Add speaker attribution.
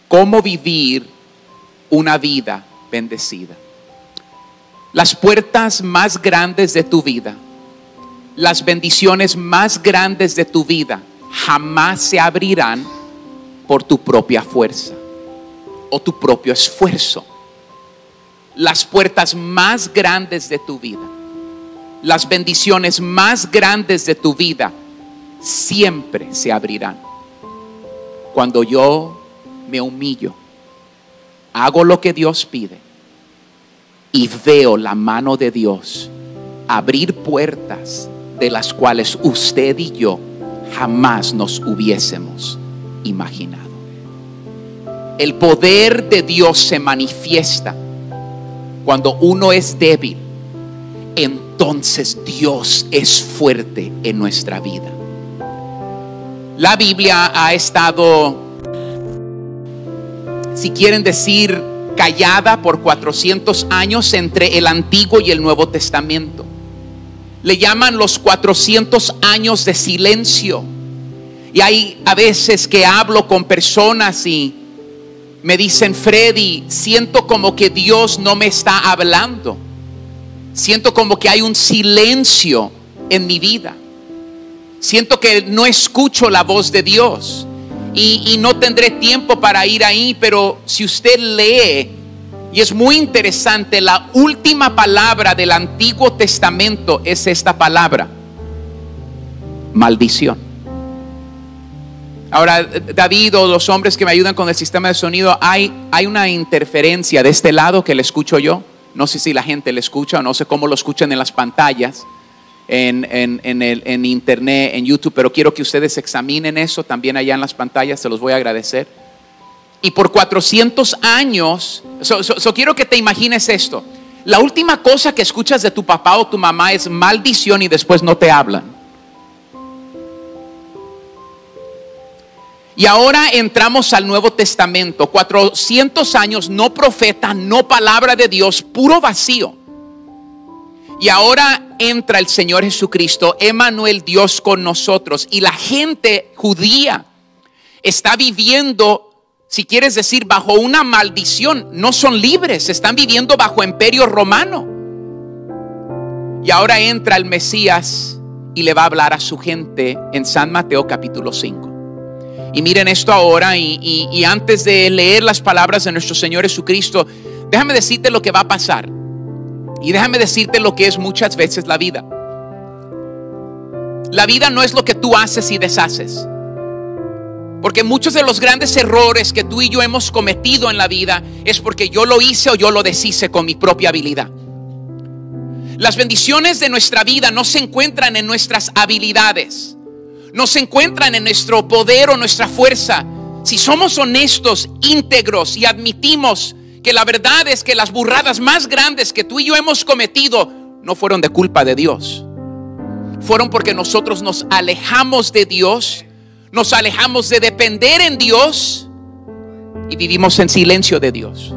Speaker 1: cómo vivir una vida bendecida. Las puertas más grandes de tu vida, las bendiciones más grandes de tu vida jamás se abrirán por tu propia fuerza o tu propio esfuerzo. Las puertas más grandes de tu vida, las bendiciones más grandes de tu vida siempre se abrirán cuando yo me humillo, hago lo que Dios pide y veo la mano de Dios abrir puertas de las cuales usted y yo jamás nos hubiésemos imaginado. El poder de Dios se manifiesta cuando uno es débil. Entonces Dios es fuerte en nuestra vida. La Biblia ha estado, si quieren decir, callada por 400 años entre el Antiguo y el Nuevo Testamento. Le llaman los 400 años de silencio. Y hay a veces que hablo con personas y me dicen: Freddy, siento como que Dios no me está hablando. Siento como que hay un silencio en mi vida. Siento que no escucho la voz de Dios. Y no tendré tiempo para ir ahí, pero si usted lee, y es muy interesante, la última palabra del Antiguo Testamento es esta palabra: maldición. Ahora, David o los hombres que me ayudan con el sistema de sonido, hay una interferencia de este lado que le escucho yo. No sé si la gente le escucha o no sé cómo lo escuchan en las pantallas, en internet, en YouTube, pero quiero que ustedes examinen eso también allá en las pantallas, se los voy a agradecer. Y por 400 años, quiero que te imagines esto: la última cosa que escuchas de tu papá o tu mamá es maldición y después no te hablan. Y ahora entramos al Nuevo Testamento, 400 años, no profeta, no palabra de Dios, puro vacío. Y ahora entra el Señor Jesucristo, Emmanuel, Dios con nosotros. Y la gente judía está viviendo, si quieres decir, bajo una maldición. No son libres, están viviendo bajo imperio romano. Y ahora entra el Mesías y le va a hablar a su gente en San Mateo capítulo 5. Y miren esto ahora, y antes de leer las palabras de nuestro Señor Jesucristo, déjame decirte lo que va a pasar. Y déjame decirte lo que es muchas veces la vida. La vida no es lo que tú haces y deshaces. Porque muchos de los grandes errores que tú y yo hemos cometido en la vida es porque yo lo hice o yo lo deshice con mi propia habilidad. Las bendiciones de nuestra vida no se encuentran en nuestras habilidades, no se encuentran en nuestro poder o nuestra fuerza. Si somos honestos, íntegros y admitimos que la verdad es que las burradas más grandes que tú y yo hemos cometido no fueron de culpa de Dios, fueron porque nosotros nos alejamos de Dios, nos alejamos de depender en Dios y vivimos en silencio de Dios.